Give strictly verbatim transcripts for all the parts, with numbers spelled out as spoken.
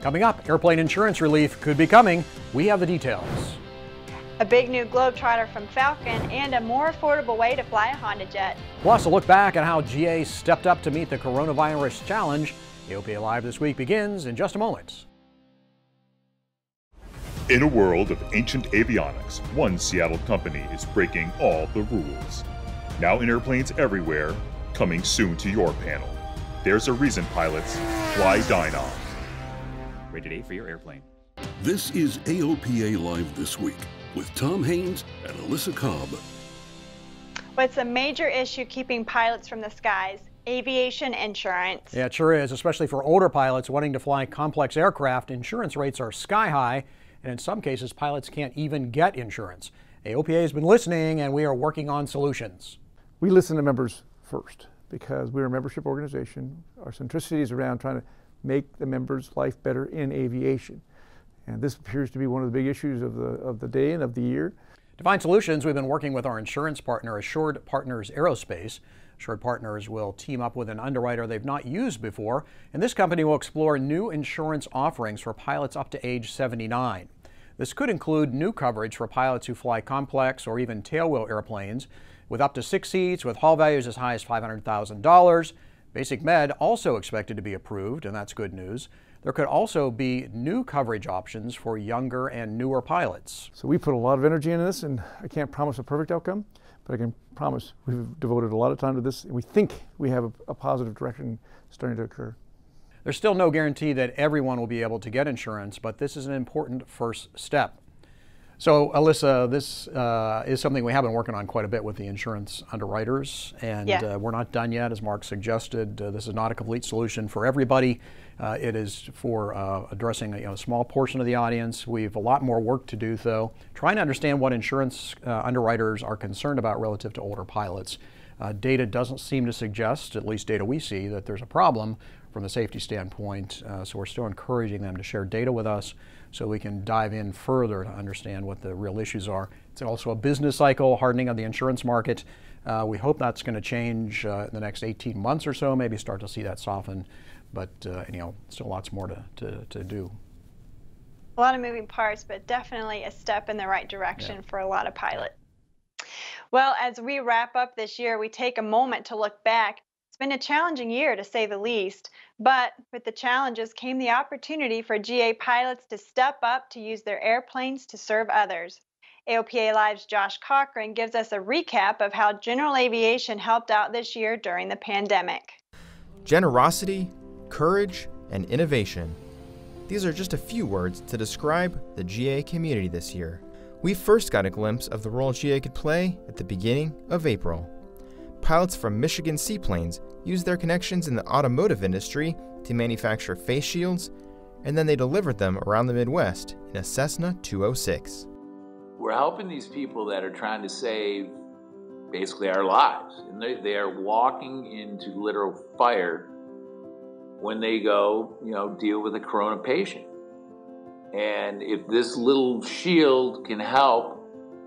Coming up, airplane insurance relief could be coming. We have the details. A big new Globetrotter from Falcon and a more affordable way to fly a HondaJet. Plus, a look back at how G A stepped up to meet the coronavirus challenge. A O P A Live this week begins in just a moment. In a world of ancient avionics, one Seattle company is breaking all the rules. Now in airplanes everywhere, coming soon to your panel. There's a reason pilots fly Dynon. Rated A for your airplane. This is A O P A Live This Week with Tom Haynes and Alyssa Cobb. What's a major issue keeping pilots from the skies? Aviation insurance. Yeah, it sure is, especially for older pilots wanting to fly complex aircraft. Insurance rates are sky high, and in some cases, pilots can't even get insurance. A O P A has been listening, and we are working on solutions. We listen to members first because we're a membership organization. Our centricity is around trying to make the members' life better in aviation. And this appears to be one of the big issues of the, of the day and of the year. To find solutions, we've been working with our insurance partner, Assured Partners Aerospace. Assured Partners will team up with an underwriter they've not used before, and this company will explore new insurance offerings for pilots up to age seventy-nine. This could include new coverage for pilots who fly complex or even tailwheel airplanes with up to six seats with hull values as high as five hundred thousand dollars. Basic Med also expected to be approved, and that's good news. There could also be new coverage options for younger and newer pilots. So we put a lot of energy into this, and I can't promise a perfect outcome, but I can promise we've devoted a lot of time to this, and we think we have a, a positive direction starting to occur. There's still no guarantee that everyone will be able to get insurance, but this is an important first step. So, Alyssa, this uh, is something we have been working on quite a bit with the insurance underwriters, and yeah. uh, we're not done yet, as Mark suggested. Uh, this is not a complete solution for everybody. Uh, it is for uh, addressing a you know, small portion of the audience. We have a lot more work to do, though, trying to understand what insurance uh, underwriters are concerned about relative to older pilots. Uh, data doesn't seem to suggest, at least data we see, that there's a problem from the safety standpoint, uh, so we're still encouraging them to share data with us so we can dive in further to understand what the real issues are. It's also a business cycle, hardening of the insurance market. Uh, we hope that's going to change uh, in the next eighteen months or so, maybe start to see that soften, but uh, you know, still lots more to, to, to do. A lot of moving parts, but definitely a step in the right direction yeah. for a lot of pilots. Well, as we wrap up this year, we take a moment to look back. It's been a challenging year, to say the least, but with the challenges came the opportunity for G A pilots to step up to use their airplanes to serve others. A O P A Live's Josh Cochran gives us a recap of how general aviation helped out this year during the pandemic. Generosity, courage, and innovation. These are just a few words to describe the G A community this year. We first got a glimpse of the role G A could play at the beginning of April. Pilots from Michigan seaplanes used their connections in the automotive industry to manufacture face shields, and then they delivered them around the Midwest in a Cessna two oh six. We're helping these people that are trying to save basically our lives, and they, they are walking into literal fire when they go, you know, deal with a corona patient. And if this little shield can help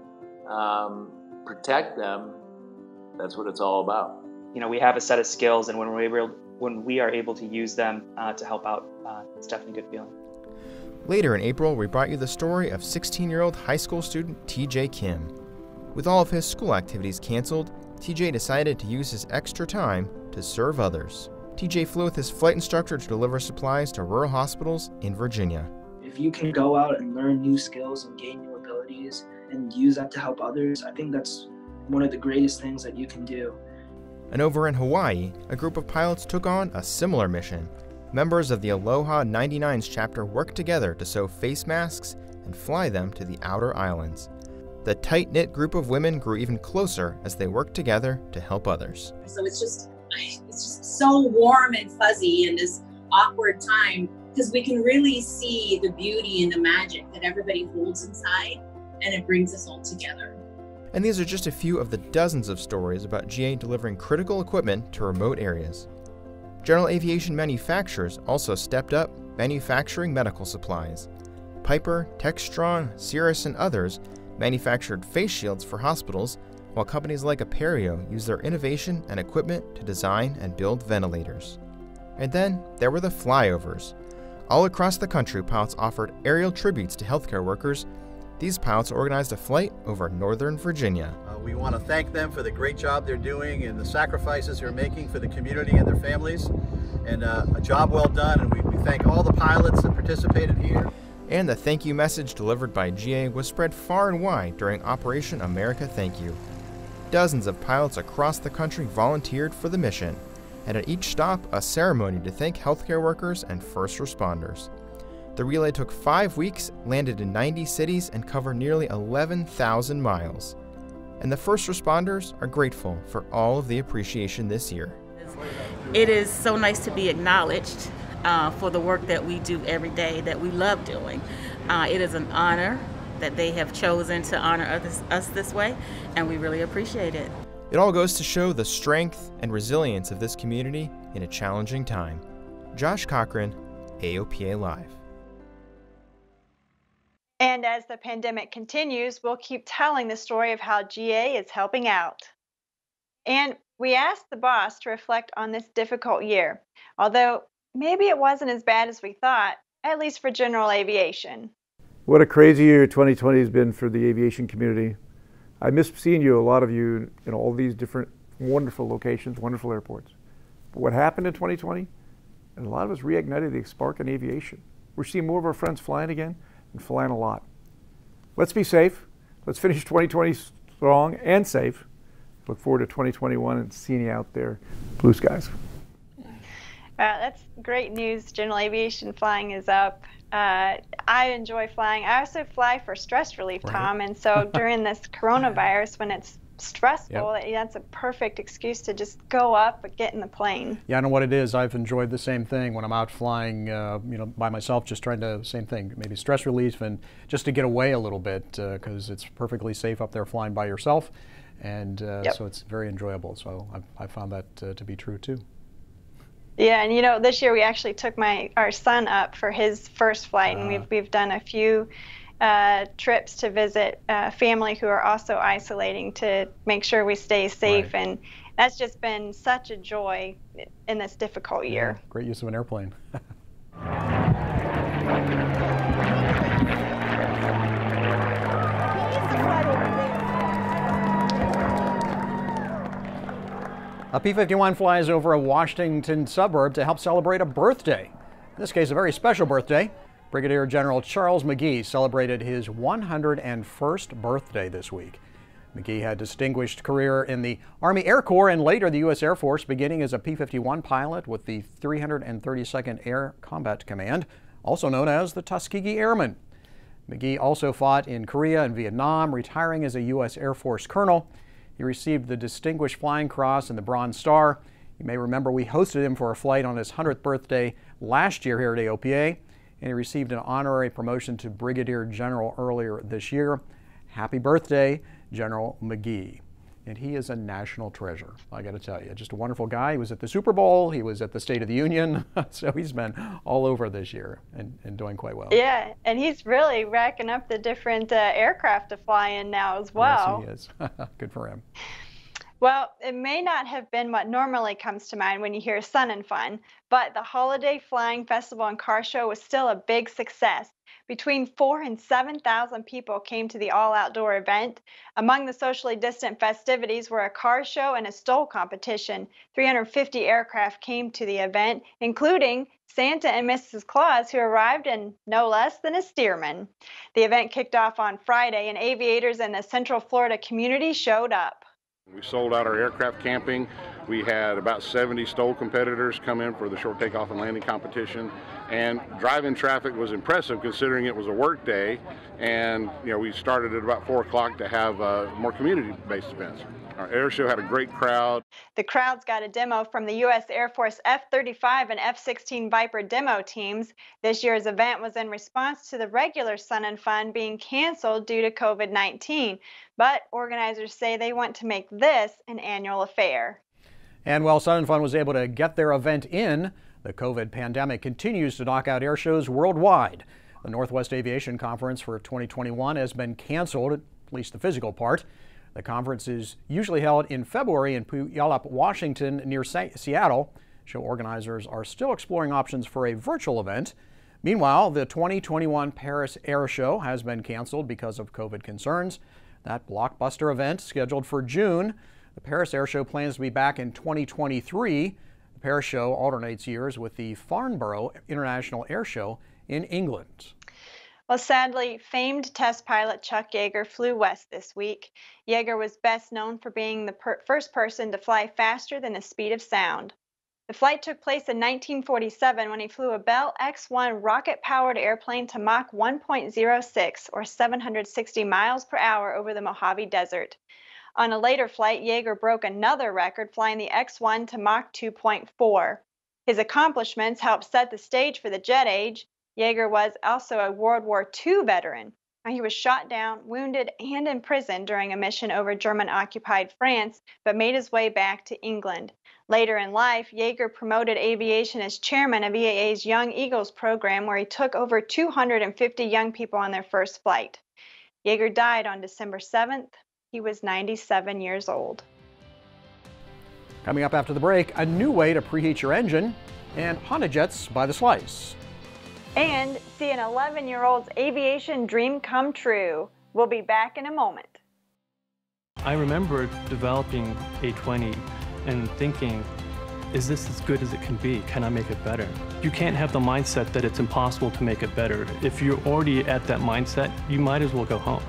um, protect them, that's what it's all about. You know, we have a set of skills, and when we're able, when we are able to use them uh, to help out, uh, it's definitely a good feeling. Later in April, we brought you the story of sixteen-year-old high school student T J Kim. With all of his school activities canceled, T J decided to use his extra time to serve others. T J flew with his flight instructor to deliver supplies to rural hospitals in Virginia. If you can go out and learn new skills and gain new abilities and use that to help others, I think that's one of the greatest things that you can do. And over in Hawaii, a group of pilots took on a similar mission. Members of the Aloha ninety-nines chapter worked together to sew face masks and fly them to the outer islands. The tight-knit group of women grew even closer as they worked together to help others. So it's just, it's just so warm and fuzzy in this awkward time, because we can really see the beauty and the magic that everybody holds inside, and it brings us all together. And these are just a few of the dozens of stories about G A delivering critical equipment to remote areas. General aviation manufacturers also stepped up manufacturing medical supplies. Piper, Textron, Cirrus, and others manufactured face shields for hospitals, while companies like Apereo used their innovation and equipment to design and build ventilators. And then there were the flyovers. All across the country, pilots offered aerial tributes to healthcare workers. These pilots organized a flight over Northern Virginia. Uh, we want to thank them for the great job they're doing and the sacrifices they're making for the community and their families. And uh, a job well done, and we, we thank all the pilots that participated here. And the thank you message delivered by G A was spread far and wide during Operation America Thank You. Dozens of pilots across the country volunteered for the mission, and at each stop, a ceremony to thank healthcare workers and first responders. The relay took five weeks, landed in ninety cities, and covered nearly eleven thousand miles. And the first responders are grateful for all of the appreciation this year. It is so nice to be acknowledged uh, for the work that we do every day that we love doing. Uh, it is an honor that they have chosen to honor us, us this way, and we really appreciate it. It all goes to show the strength and resilience of this community in a challenging time. Josh Cochran, A O P A Live. And as the pandemic continues, we'll keep telling the story of how G A is helping out. And we asked the boss to reflect on this difficult year, although maybe it wasn't as bad as we thought, at least for general aviation. What a crazy year twenty twenty has been for the aviation community. I miss seeing you, a lot of you, in all these different wonderful locations, wonderful airports. But what happened in twenty twenty, and a lot of us reignited the spark in aviation. We're seeing more of our friends flying again and flying a lot. Let's be safe. Let's finish twenty twenty strong and safe. Look forward to twenty twenty-one and seeing you out there, blue skies. Wow, that's great news. General aviation flying is up. Uh, I enjoy flying. I also fly for stress relief, Right. Tom, and so during this coronavirus, when it's stressful, Yep. that's a perfect excuse to just go up and get in the plane. Yeah, I know what it is. I've enjoyed the same thing when I'm out flying, uh, you know, by myself, just trying to, same thing, maybe stress relief and just to get away a little bit, because uh, it's perfectly safe up there flying by yourself. And uh, Yep. so it's very enjoyable. So I've, I found that uh, to be true too. Yeah, and you know, this year we actually took my our son up for his first flight, and Uh. we've we've done a few uh, trips to visit uh, family who are also isolating to make sure we stay safe, Right. and that's just been such a joy in this difficult year. Yeah, great use of an airplane. A P fifty-one flies over a Washington suburb to help celebrate a birthday. In this case, a very special birthday. Brigadier General Charles McGee celebrated his one hundred first birthday this week. McGee had a distinguished career in the Army Air Corps and later the U S Air Force, beginning as a P fifty-one pilot with the three hundred thirty-second Air Combat Command, also known as the Tuskegee Airmen. McGee also fought in Korea and Vietnam, retiring as a U S Air Force colonel. He received the Distinguished Flying Cross and the Bronze Star. You may remember we hosted him for a flight on his one hundredth birthday last year here at A O P A, and he received an honorary promotion to Brigadier General earlier this year. Happy birthday, General McGee. And he is a national treasure, I got to tell you. Just a wonderful guy. He was at the Super Bowl, he was at the State of the Union, so he's been all over this year and, and doing quite well. Yeah, and he's really racking up the different uh, aircraft to fly in now as well. Yes, he is. Good for him. Well, it may not have been what normally comes to mind when you hear Sun and Fun, but the Holiday Flying Festival and Car Show was still a big success. Between four and seven thousand people came to the all-outdoor event. Among the socially distant festivities were a car show and a stole competition. three hundred fifty aircraft came to the event, including Santa and Missus Claus, who arrived in no less than a Stearman. The event kicked off on Friday, and aviators in the Central Florida community showed up. We sold out our aircraft camping. We had about seventy STOL competitors come in for the short takeoff and landing competition, and drive-in traffic was impressive considering it was a work day, and you know we started at about four o'clock to have uh, more community-based events. Our air show had a great crowd. The crowds got a demo from the U S Air Force F thirty-five and F sixteen Viper demo teams. This year's event was in response to the regular Sun and Fun being canceled due to COVID nineteen. But organizers say they want to make this an annual affair. And while Sun and Fun was able to get their event in, the COVID pandemic continues to knock out air shows worldwide. The Northwest Aviation Conference for twenty twenty-one has been canceled, at least the physical part. The conference is usually held in February in Puyallup, Washington, near Seattle. Show organizers are still exploring options for a virtual event. Meanwhile, the twenty twenty-one Paris Air Show has been canceled because of COVID concerns. That blockbuster event, scheduled for June, the Paris Air Show plans to be back in twenty twenty-three. The Paris Show alternates years with the Farnborough International Air Show in England. Well, sadly, famed test pilot Chuck Yeager flew west this week. Yeager was best known for being the per first person to fly faster than the speed of sound. The flight took place in nineteen forty-seven when he flew a Bell X one rocket-powered airplane to Mach one point zero six, or seven hundred sixty miles per hour over the Mojave Desert. On a later flight, Yeager broke another record, flying the X one to Mach two point four. His accomplishments helped set the stage for the jet age. Yeager was also a World War Two veteran. He was shot down, wounded, and imprisoned during a mission over German-occupied France, but made his way back to England. Later in life, Yeager promoted aviation as chairman of E A A's Young Eagles program, where he took over two hundred fifty young people on their first flight. Yeager died on December seventh. He was ninety-seven years old. Coming up after the break, a new way to preheat your engine and HondaJets by the slice. And see an eleven-year-old's aviation dream come true. We'll be back in a moment. I remember developing A twenty and thinking, is this as good as it can be? Can I make it better? You can't have the mindset that it's impossible to make it better. If you're already at that mindset, you might as well go home.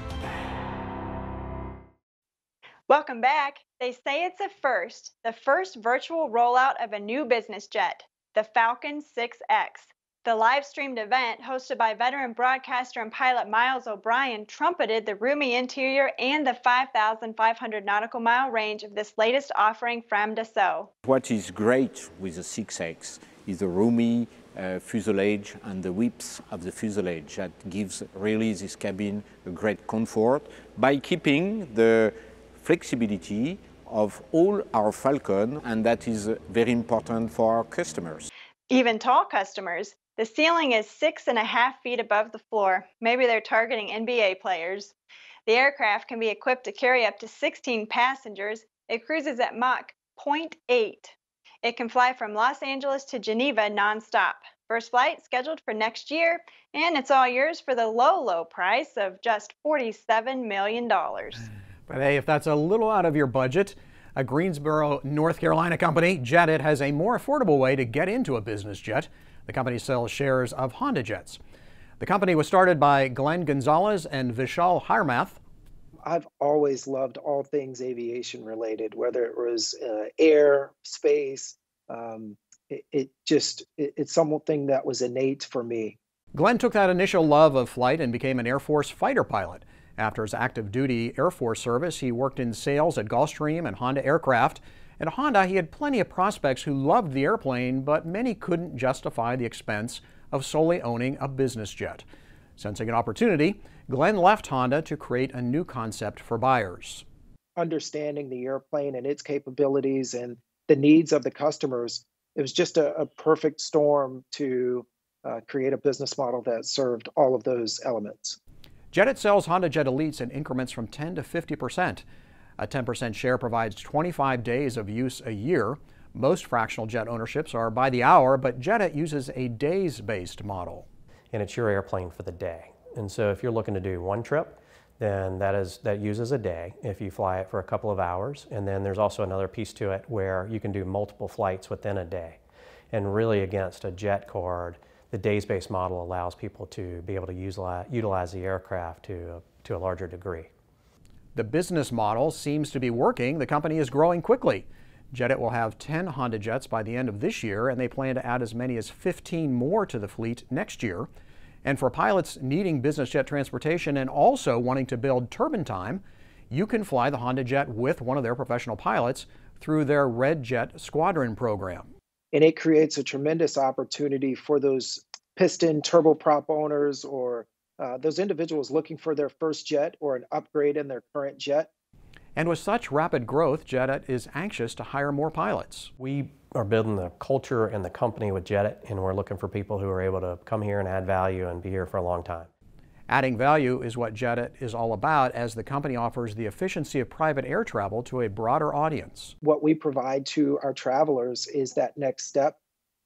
Welcome back. They say it's a first, the first virtual rollout of a new business jet, the Falcon six X. The live-streamed event, hosted by veteran broadcaster and pilot Miles O'Brien, trumpeted the roomy interior and the five thousand five hundred nautical mile range of this latest offering from Dassault. What is great with the six X is the roomy uh, fuselage and the whips of the fuselage that gives really this cabin a great comfort by keeping the flexibility of all our Falcon, and that is very important for our customers. Even tall customers. The ceiling is six and a half feet above the floor. Maybe they're targeting N B A players. The aircraft can be equipped to carry up to sixteen passengers. It cruises at Mach zero point eight. It can fly from Los Angeles to Geneva nonstop. First flight scheduled for next year, and it's all yours for the low, low price of just forty-seven million dollars. But hey, if that's a little out of your budget, a Greensboro, North Carolina company, JetIt, has a more affordable way to get into a business jet. The company sells shares of HondaJets. The company was started by Glenn Gonzalez and Vishal Hiremath. I've always loved all things aviation related, whether it was uh, air, space. Um, it, it just, it, it's something that was innate for me. Glenn took that initial love of flight and became an Air Force fighter pilot. After his active duty Air Force service, he worked in sales at Gulfstream and Honda Aircraft. At Honda, he had plenty of prospects who loved the airplane, but many couldn't justify the expense of solely owning a business jet. Sensing an opportunity, Glenn left Honda to create a new concept for buyers. Understanding the airplane and its capabilities and the needs of the customers, it was just a, a perfect storm to uh, create a business model that served all of those elements. JetIt sells HondaJet Elites in increments from ten to fifty percent. A ten percent share provides twenty-five days of use a year. Most fractional jet ownerships are by the hour, but JetIt uses a days-based model. And it's your airplane for the day. And so if you're looking to do one trip, then that is that uses a day if you fly it for a couple of hours. And then there's also another piece to it where you can do multiple flights within a day. And really against a jet card, the days-based model allows people to be able to use, utilize the aircraft to, to a larger degree. The business model seems to be working. The company is growing quickly. JetIt will have ten HondaJets by the end of this year, and they plan to add as many as fifteen more to the fleet next year. And for pilots needing business jet transportation and also wanting to build turbine time, you can fly the HondaJet with one of their professional pilots through their Red Jet Squadron program. And it creates a tremendous opportunity for those piston turboprop owners or uh, those individuals looking for their first jet or an upgrade in their current jet. And with such rapid growth, JetIt is anxious to hire more pilots. We are building the culture and the company with JetIt, and we're looking for people who are able to come here and add value and be here for a long time. Adding value is what JetIt is all about, as the company offers the efficiency of private air travel to a broader audience. What we provide to our travelers is that next step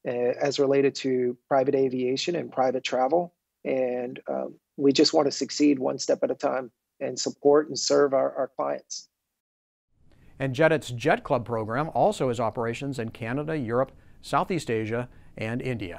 uh, as related to private aviation and private travel. And um, we just want to succeed one step at a time and support and serve our, our clients. And JetIt's Jet Club program also has operations in Canada, Europe, Southeast Asia, and India.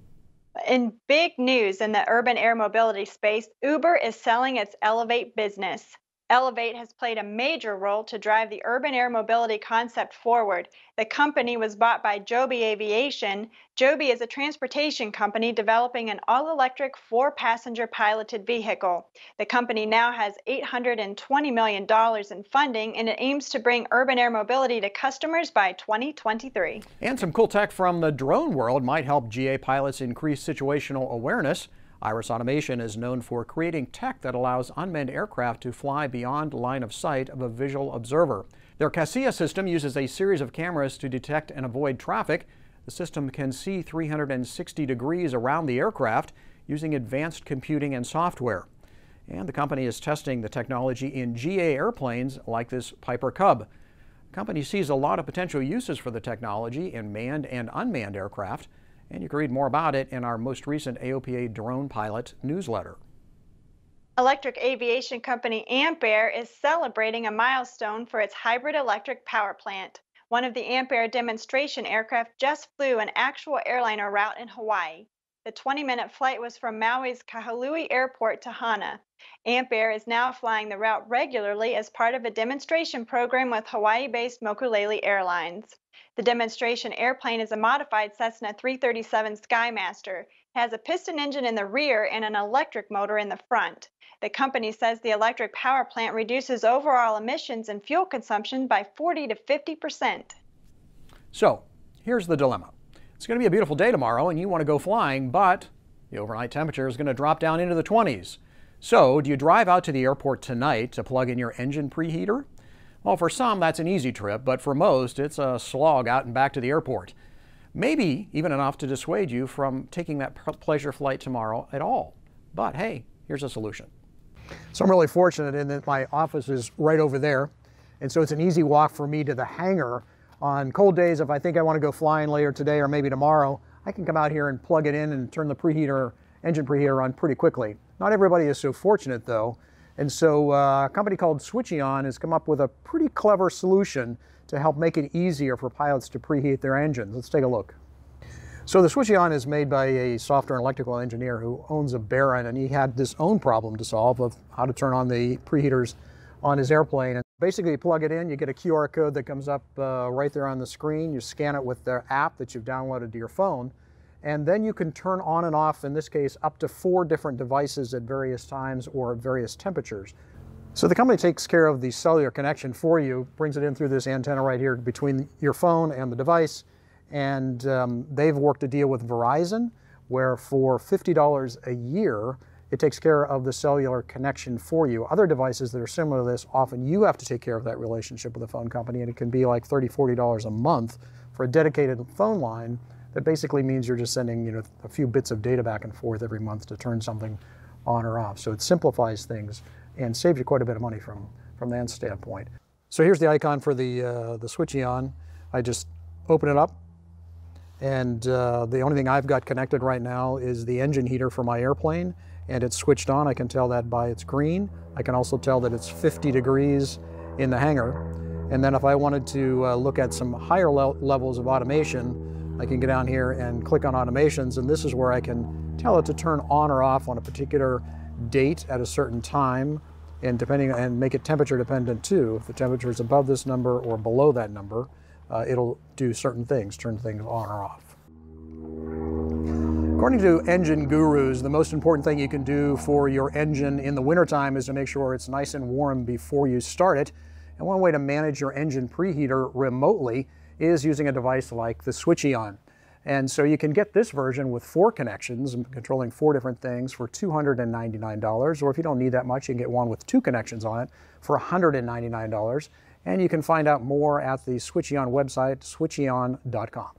In big news in the urban air mobility space, Uber is selling its Elevate business. Elevate has played a major role to drive the urban air mobility concept forward. The company was bought by Joby Aviation. Joby is a transportation company developing an all-electric four-passenger piloted vehicle. The company now has eight hundred twenty million dollars in funding, and it aims to bring urban air mobility to customers by twenty twenty-three. And some cool tech from the drone world might help G A pilots increase situational awareness. Iris Automation is known for creating tech that allows unmanned aircraft to fly beyond line of sight of a visual observer. Their CASIA system uses a series of cameras to detect and avoid traffic. The system can see three hundred sixty degrees around the aircraft using advanced computing and software. And the company is testing the technology in G A airplanes like this Piper Cub. The company sees a lot of potential uses for the technology in manned and unmanned aircraft. And you can read more about it in our most recent A O P A Drone Pilot newsletter. Electric aviation company Ampere is celebrating a milestone for its hybrid electric power plant. One of the Ampere demonstration aircraft just flew an actual airliner route in Hawaii. The twenty minute flight was from Maui's Kahului Airport to Hana. Ampere is now flying the route regularly as part of a demonstration program with Hawaii-based Mokulele Airlines. The demonstration airplane is a modified Cessna three thirty-seven Skymaster. It has a piston engine in the rear and an electric motor in the front. The company says the electric power plant reduces overall emissions and fuel consumption by forty to fifty percent. So, here's the dilemma. It's going to be a beautiful day tomorrow and you want to go flying, but the overnight temperature is going to drop down into the twenties. So, do you drive out to the airport tonight to plug in your engine preheater? Well, for some, that's an easy trip, but for most, it's a slog out and back to the airport. Maybe even enough to dissuade you from taking that pleasure flight tomorrow at all. But hey, here's a solution. So I'm really fortunate in that my office is right over there, and so it's an easy walk for me to the hangar. On cold days, if I think I want to go flying later today or maybe tomorrow, I can come out here and plug it in and turn the preheater, engine preheater on pretty quickly. Not everybody is so fortunate though. And so uh, a company called Switchion has come up with a pretty clever solution to help make it easier for pilots to preheat their engines. Let's take a look. So the Switchion is made by a software and electrical engineer who owns a Baron, and he had this own problem to solve of how to turn on the preheaters on his airplane. And basically you plug it in, you get a Q R code that comes up uh, right there on the screen. You scan it with the app that you've downloaded to your phone. And then you can turn on and off, in this case, up to four different devices at various times or at various temperatures. So the company takes care of the cellular connection for you, brings it in through this antenna right here between your phone and the device. And um, they've worked a deal with Verizon, where for fifty dollars a year, it takes care of the cellular connection for you. Other devices that are similar to this, often you have to take care of that relationship with the phone company, and it can be like thirty, forty dollars a month for a dedicated phone line. That basically means you're just sending, you know, a few bits of data back and forth every month to turn something on or off. So it simplifies things and saves you quite a bit of money from, from that standpoint. So here's the icon for the, uh, the Switchion. I just open it up, and uh, the only thing I've got connected right now is the engine heater for my airplane, and it's switched on. I can tell that by its green. I can also tell that it's fifty degrees in the hangar. And then if I wanted to uh, look at some higher le levels of automation, I can go down here and click on automations, and this is where I can tell it to turn on or off on a particular date at a certain time, and depending and make it temperature dependent too. If the temperature is above this number or below that number, uh, it'll do certain things, turn things on or off. According to engine gurus, the most important thing you can do for your engine in the wintertime is to make sure it's nice and warm before you start it. And one way to manage your engine preheater remotely is using a device like the Switchion. And so you can get this version with four connections, controlling four different things, for two hundred ninety-nine dollars. Or if you don't need that much, you can get one with two connections on it for one hundred ninety-nine dollars. And you can find out more at the Switchion website, switchion dot com.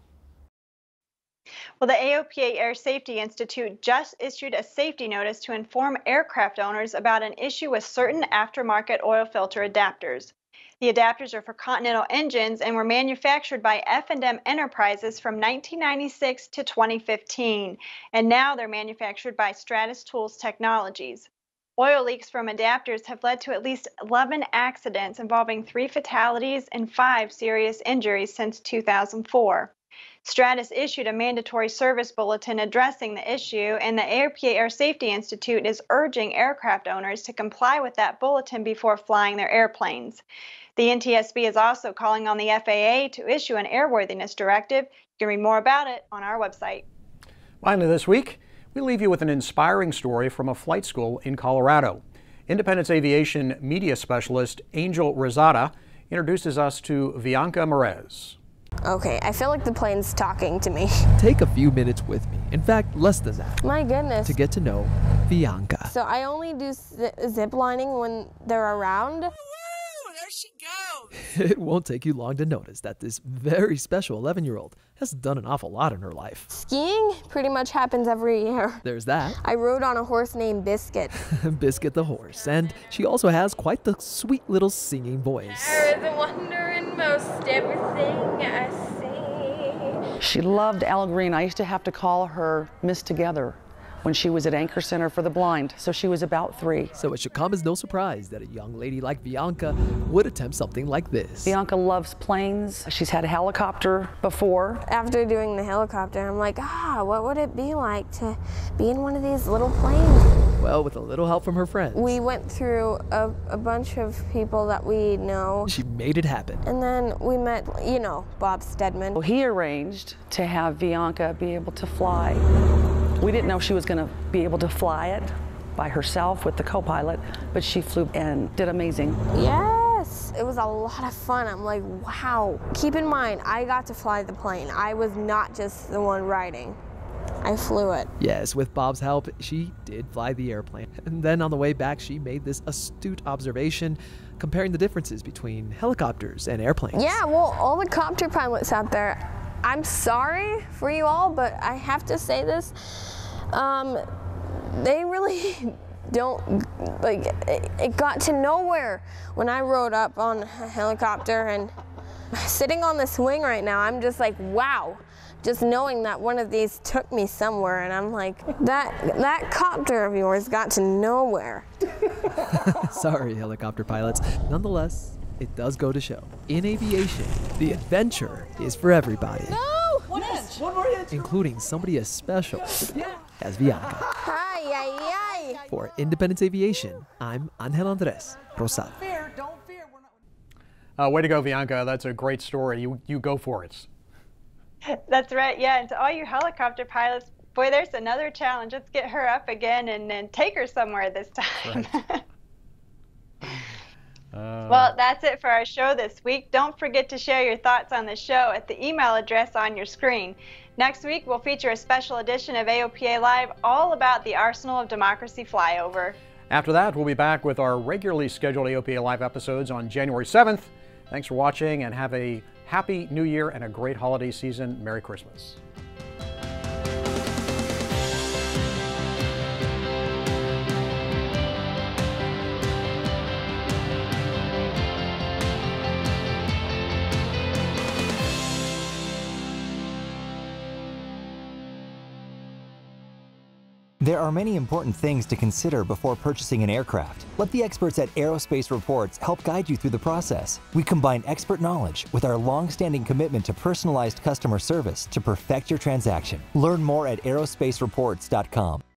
Well, the A O P A Air Safety Institute just issued a safety notice to inform aircraft owners about an issue with certain aftermarket oil filter adapters. The adapters are for Continental engines and were manufactured by F and M Enterprises from nineteen ninety-six to twenty fifteen, and now they're manufactured by Stratus Tools Technologies. Oil leaks from adapters have led to at least eleven accidents involving three fatalities and five serious injuries since two thousand four. Stratus issued a mandatory service bulletin addressing the issue, and the A O P A Air Safety Institute is urging aircraft owners to comply with that bulletin before flying their airplanes. The N T S B is also calling on the F A A to issue an airworthiness directive. You can read more about it on our website. Finally this week, we leave you with an inspiring story from a flight school in Colorado. Independence Aviation media specialist Angel Rosada introduces us to Bianca Merez. Okay, I feel like the plane's talking to me. Take a few minutes with me. In fact, less than that. My goodness. To get to know Bianca. So I only do zip lining when they're around. It won't take you long to notice that this very special eleven-year-old has done an awful lot in her life. Skiing pretty much happens every year. There's that. I rode on a horse named Biscuit. Biscuit the horse. And she also has quite the sweet little singing voice. There is a wonder in most everything I see. She loved Al Green. I used to have to call her Miss Together when she was at Anchor Center for the Blind, so she was about three. So it should come as no surprise that a young lady like Bianca would attempt something like this. Bianca loves planes. She's had a helicopter before. After doing the helicopter, I'm like, ah, what would it be like to be in one of these little planes? Well, with a little help from her friends. We went through a, a bunch of people that we know. She made it happen. And then we met, you know, Bob Stedman. Well, he arranged to have Bianca be able to fly. We didn't know she was going to be able to fly it by herself with the co-pilot, but she flew and did amazing. Yes, it was a lot of fun. I'm like, wow. Keep in mind, I got to fly the plane. I was not just the one riding. I flew it. Yes, with Bob's help, she did fly the airplane. And then on the way back, she made this astute observation, comparing the differences between helicopters and airplanes. Yeah, well, all the copter pilots out there, I'm sorry for you all, but I have to say this. Um, they really don't, like, it, it got to nowhere when I rode up on a helicopter, and sitting on this wing right now, I'm just like, wow. Just knowing that one of these took me somewhere, and I'm like, that, that copter of yours got to nowhere. Sorry, helicopter pilots. Nonetheless, it does go to show. In aviation, the adventure is for everybody. No! One inch! One more inch! Including somebody as special as Bianca. Ay, ay, ay. For Independence Aviation, I'm Angel Andres Rosado. Uh, way to go, Bianca. That's a great story. You, you go for it. That's right, yeah. And to all you helicopter pilots, boy, there's another challenge. Let's get her up again and, and take her somewhere this time. Right. Uh, well, that's it for our show this week. Don't forget to share your thoughts on the show at the email address on your screen. Next week, we'll feature a special edition of A O P A Live all about the Arsenal of Democracy flyover. After that, we'll be back with our regularly scheduled A O P A Live episodes on January seventh. Thanks for watching, and have a happy New Year and a great holiday season. Merry Christmas. There are many important things to consider before purchasing an aircraft. Let the experts at Aerospace Reports help guide you through the process. We combine expert knowledge with our long-standing commitment to personalized customer service to perfect your transaction. Learn more at aerospace reports dot com.